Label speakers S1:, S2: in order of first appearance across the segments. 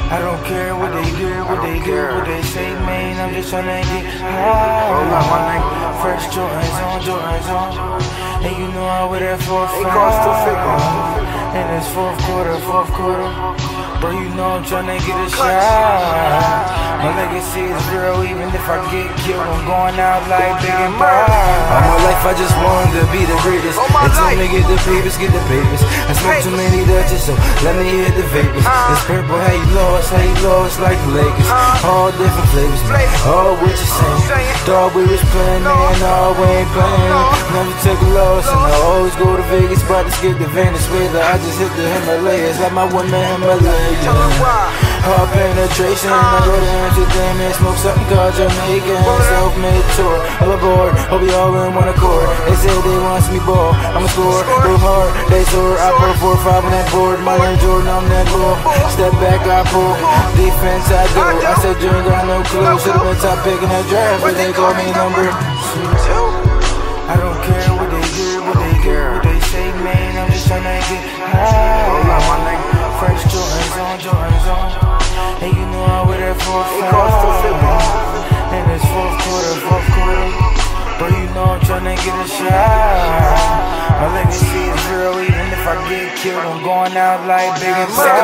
S1: I don't care what they do, what they say, man. I'm just tryna get high. Roll up my neck. Fresh Jordans on. And you know I wear that for a fact. And it's fourth quarter. Bro, you know I'm tryna get a shot. My legacy is real, even if I get killed, I'm going out like big and proud. All my life I just wanted to be the greatest. They told me get the papers. I smoke too many Dutches, so let me hit the vapors. It's purple, how you lost like the Lakers. All different flavors, man, all what you saying. Thought we was playing, man, no, we ain't playing. Never took a loss, and I always go to Vegas, about to skip the Venezuela. I just hit the Himalayas, like my woman Himalaya. Hard penetration, I go to Amsterdam and smoke something called Jamaican. Self-made tour, all aboard, hope we all in one accord. They say they want me ball, I'ma score, go hard, they soar. I put 4 or 5 on that board, my name Jordan, I'm that ball. Step back, I pull, defense I do. I said Jerz got no clue, should've been top pick in that draft, but they call me number 2. I don't care what they do, what they say, man. I'm just tryna get high. Roll up my neck. Fresh Jordans on. And you know I wear that for a fact. And it's fourth quarter. Bro, you know I'm tryna get a shot. My legacy is real, even if I get killed, I'm going out like big and proud.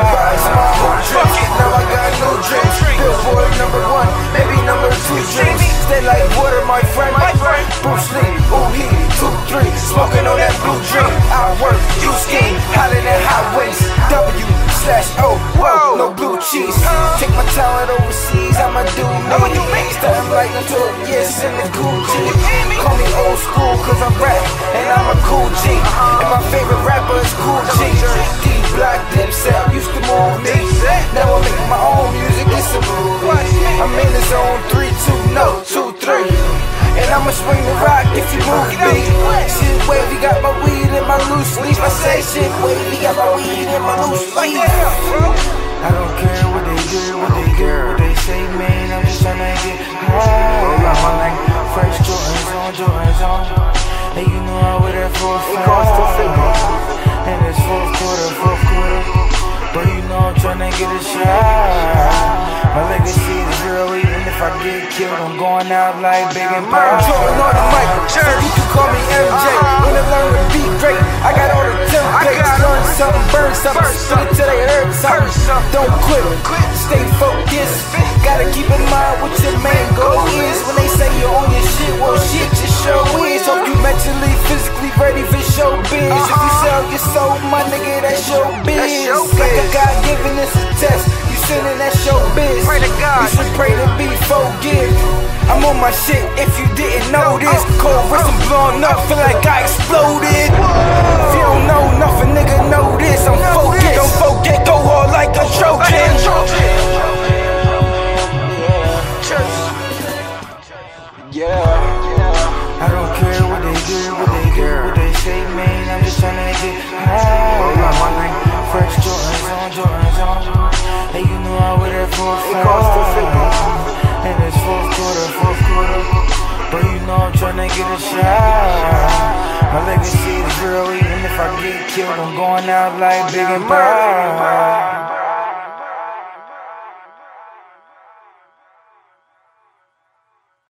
S2: Now I got no dreams. Billboard #1, maybe #2 dreams. Stay like water, my friend. Bruce Lee, ooh he, 2, 3, smoking on that blue dream. I work, you scheme, hotter than hot wings. W/O, whoa, no blue cheese. Take my talent overseas, I'ma do me. Starting like until yes in the cool G. Call me old school, cause I'm rap, and I'm a cool G. And my favorite rapper is Cool G. D-Block, Dipset, used to move me. Now I make my own music, it's a movie. I'm in the zone 3, 2, no, 2, 3. And I'ma swing the rock if you move me. Shit wavy, got my weed in my loose leaf. I say shit wavy, got my weed in my loose leaf.
S1: I don't care what they do, what they say, man. I'm just tryna get high. Roll up my neck. Fresh Jordans on. And you know I wear that for a fact. And it's fourth quarter. Bro, you know I'm tryna get a shot. My legacy is real, even if I get killed, I'm going out like big and proud.
S2: Jordan on the mic, so you can call me MJ. Wanna learn to be great, I got all the templates. Learn something, burn something, spit it till they heard something. Don't quit, stay focused. Gotta keep in mind what your main goal is. When they say you're on your shit, well shit, your show is. Hope you mentally, physically ready for showbiz. If you sell your soul, my nigga, that's your biz. Like a God giving us a test, you sinning, that's your biz. You should pray to be forgive. I'm on my shit if you didn't know this. Cold wrist and blowing up, feel like I exploded. If you don't know nothing, nigga, know this. I'm focused, don't forget, go hard like a Trojan.
S1: I don't care what they do, what they say, man. I'm just tryna get high. Roll up my neck. Fresh Jordans on. And you know I wear that for a fact. And it's fourth quarter. Bro, you know I'm tryna get a shot. My legacy is real, even if I get killed, I'm going out like big and proud.